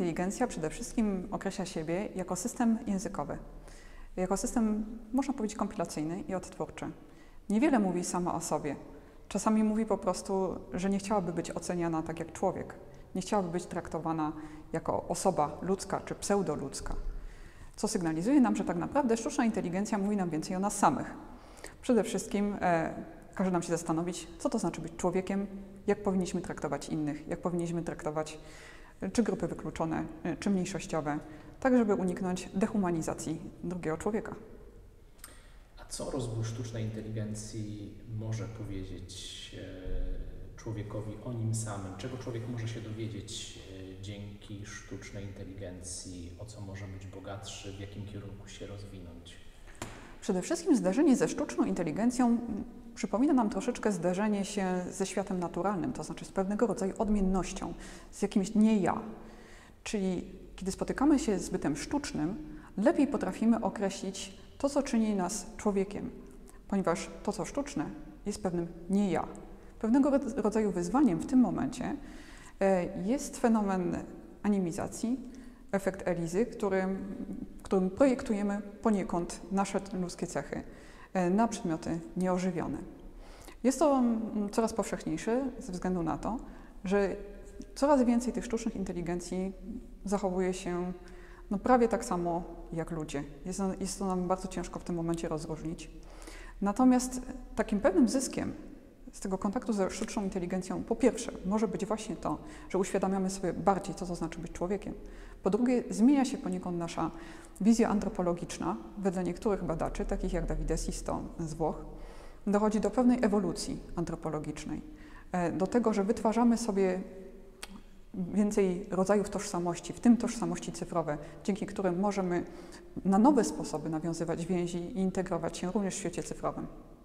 inteligencja przede wszystkim określa siebie jako system językowy, jako system, można powiedzieć, kompilacyjny i odtwórczy. Niewiele mówi sama o sobie. Czasami mówi po prostu, że nie chciałaby być oceniana tak jak człowiek. Nie chciałaby być traktowana jako osoba ludzka czy pseudoludzka. Co sygnalizuje nam, że tak naprawdę sztuczna inteligencja mówi nam więcej o nas samych. Przede wszystkim każe nam się zastanowić, co to znaczy być człowiekiem, jak powinniśmy traktować innych, jak powinniśmy traktować czy grupy wykluczone, czy mniejszościowe, tak żeby uniknąć dehumanizacji drugiego człowieka. A co rozwój sztucznej inteligencji może powiedzieć człowiekowi o nim samym? Czego człowiek może się dowiedzieć dzięki sztucznej inteligencji? O co może być bogatszy? W jakim kierunku się rozwinąć? Przede wszystkim zderzenie ze sztuczną inteligencją przypomina nam troszeczkę zderzenie się ze światem naturalnym, to znaczy z pewnego rodzaju odmiennością, z jakimś nie ja. Czyli kiedy spotykamy się z bytem sztucznym, lepiej potrafimy określić to, co czyni nas człowiekiem, ponieważ to, co sztuczne, jest pewnym nie ja. Pewnego rodzaju wyzwaniem w tym momencie jest fenomen animizacji, efekt Elizy, którym projektujemy poniekąd nasze ludzkie cechy na przedmioty nieożywione. Jest to coraz powszechniejsze ze względu na to, że coraz więcej tych sztucznych inteligencji zachowuje się prawie tak samo jak ludzie. Jest to nam bardzo ciężko w tym momencie rozróżnić. Natomiast takim pewnym zyskiem z tego kontaktu ze sztuczną inteligencją, po pierwsze, może być właśnie to, że uświadamiamy sobie bardziej, co to znaczy być człowiekiem. Po drugie, zmienia się poniekąd nasza wizja antropologiczna. Wedle niektórych badaczy, takich jak Davide Sisto z Włoch, dochodzi do pewnej ewolucji antropologicznej. Do tego, że wytwarzamy sobie więcej rodzajów tożsamości, w tym tożsamości cyfrowe, dzięki którym możemy na nowe sposoby nawiązywać więzi i integrować się również w świecie cyfrowym.